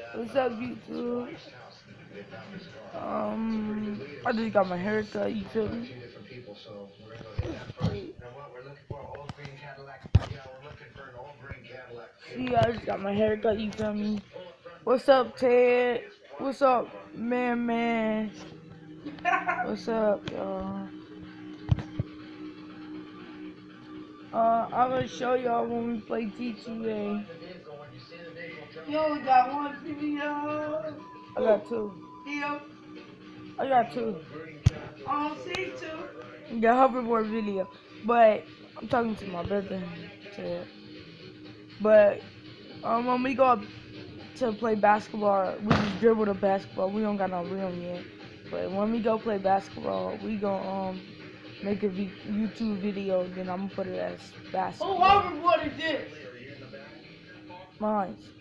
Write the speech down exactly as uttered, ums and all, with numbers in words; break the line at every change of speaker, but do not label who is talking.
What's up, YouTube? Um, I just got my hair cut, you feel me? See, I just got my hair cut, you feel me? What's up, Ted? What's up, man, man? What's up, y'all? Uh, I'm gonna show y'all when we play G T A.
You only got one video.
I got two.
Here.
I got two.
I don't see two.
The hoverboard video, but I'm talking to my brother, Ted. But um, when we go up to play basketball, we just dribble the basketball. We don't got no rim yet. But when we go play basketball, we gonna um make a v YouTube video. Then I'm gonna put it as basketball.
Who hoverboard is this?
Mine.